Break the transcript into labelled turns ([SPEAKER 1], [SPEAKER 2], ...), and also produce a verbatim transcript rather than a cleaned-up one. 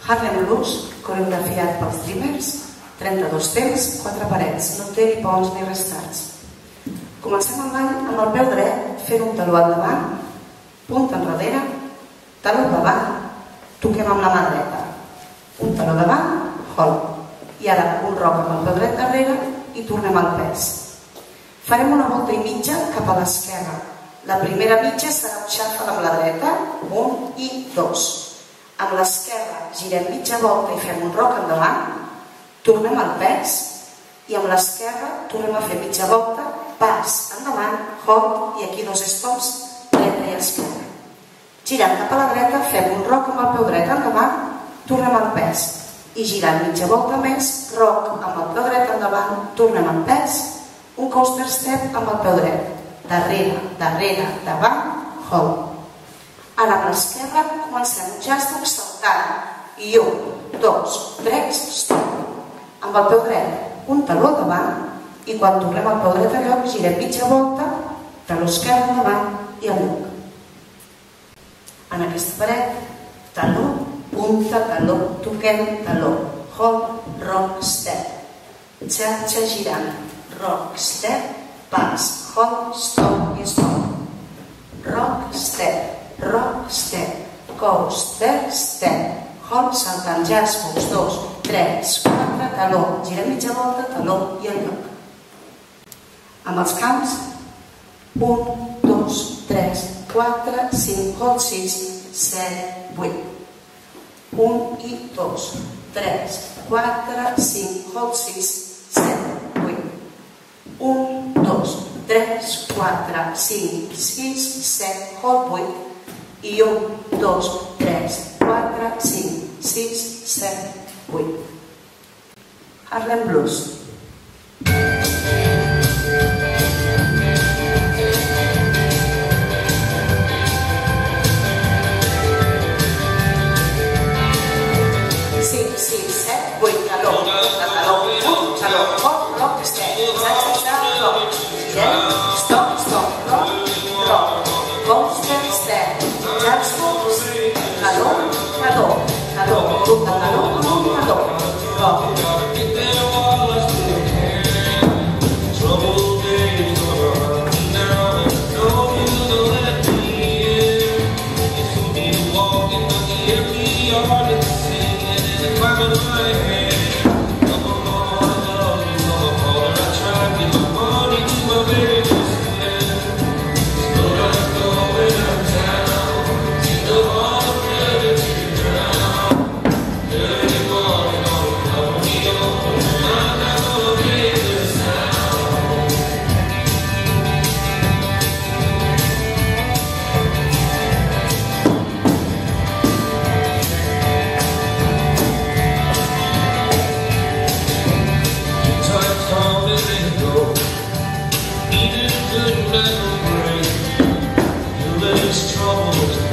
[SPEAKER 1] Harlem Blues, coreografiat pels Dreamers, trenta-dos temps, quatre parets, no té ni ponts ni restats. Comencem el ball amb el peu dret, fent un taló endavant, punta enrere, taló davant, toquem amb la mà dreta. Un taló davant, hold. I ara un roc amb el peu dret darrere i tornem al pes. Farem una volta i mitja cap a l'esquerra. La primera mitja serà un xafel amb la dreta, un i dos. Amb l'esquerra girem mitja volta i fem un roc endavant, tornem al pes i amb l'esquerra tornem a fer mitja volta, pas endavant, hold i aquí dos stops, dreta i esquerra. Girant cap a la dreta fem un roc amb el peu dret endavant, tornem al pes i girant mitja volta més, roc amb el peu dret endavant, tornem al pes, un coaster step amb el peu dret, darrere, darrere, davant, hold. Ara amb l'esquerra comencem un jazz saltant i un, dos, tres, stop. Amb el peu dret, un taló davant i quan tornem al peu dret a lloc girem mitja volta, taló esquerre endavant i al lloc. En aquesta paret, taló, punta, taló, toquem, taló, hold, rock, step. Xatxa girant, rock, step, pas, hold, stop i stop. Rock, step, rock, step, coaster, step, hold, saltant jazz, uns, dos, tres, quatre, taló, girem mitja volta, taló i al lloc. Amb els camps, un, dos, tres, quatre, cinc, hold, sis, set, vuit. un i dos, tres, quatre, cinc, hold, sis, set, vuit. un, dos, tres, quatre, cinc, sis, set, hold, vuit. I un, dos, tres, quatre, cinc, sis, set, vuit. Harlem Blues. cinc, sis, set, vuit, taló, taló, un, taló, hold, rock, step, xatxa, rock, girem, stop, stop, rock, rock, coaster, step, jazz, taló, taló, taló, punta, taló, taló, rock. Trouble